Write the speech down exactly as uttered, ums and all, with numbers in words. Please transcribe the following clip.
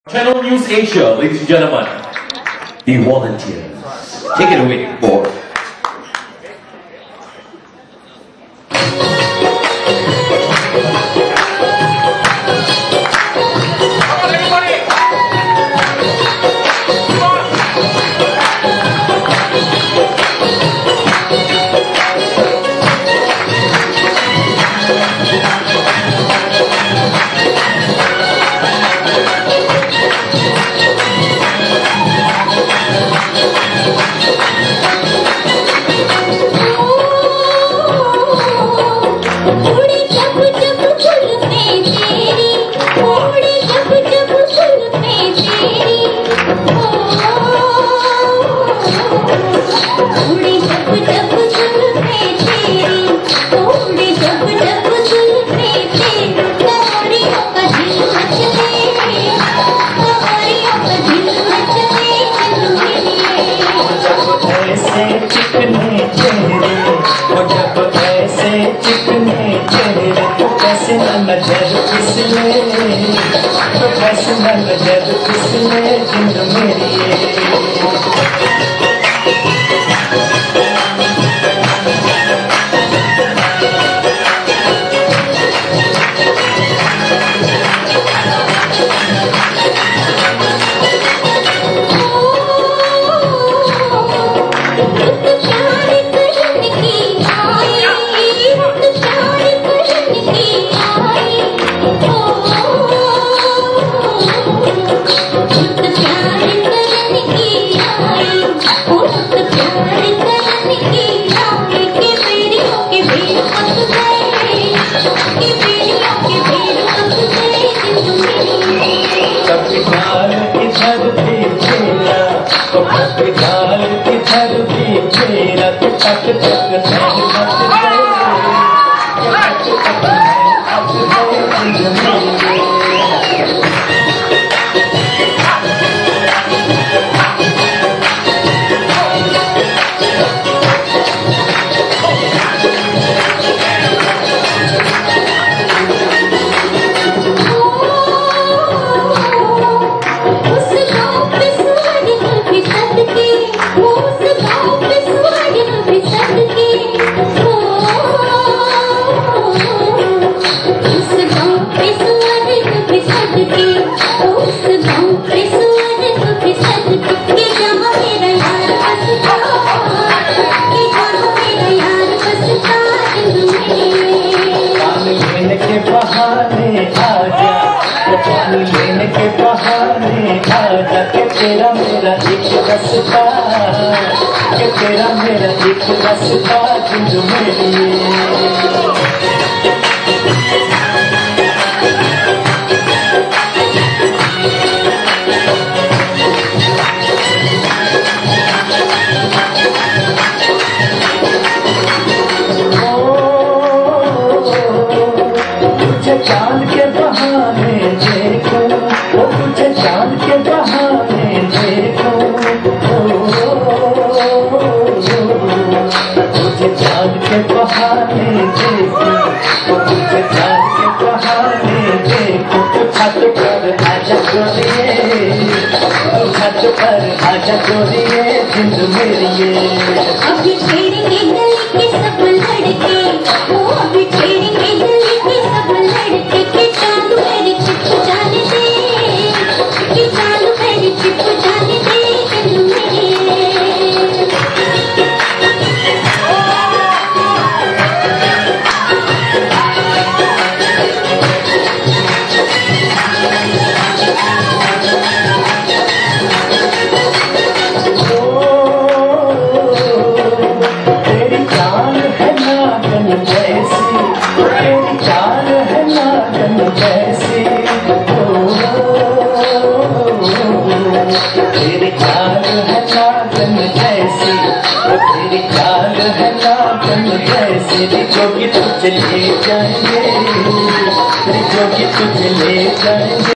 Channel News Asia, ladies and gentlemen, the volunteers. Take it away, board. तेरा मेरा एक रास्ता, तेरा मेरा एक रास्ता जिंदू मेरी। तुझे चांद के बहाने देखो, वो तुझे चांद के बहाने देखो, तुझे चांद के बहाने देखो, वो तुझे चांद के बहाने देखो। तू छत पर आजा गोरिये, तू छत पर आजा गोरिये जिंदू मेरी। अभी छेड़ेंगे गली के सब लड़के, वो अभी छेड़ेंगे गली के सब लड़के। के चालू मेरी चिप जाने दे, के चालू मेरी चिप जाने दे जिंदू मेरी। जोगी तुझे ले जाएंगे, जोगी तुझे ले जाएंगे।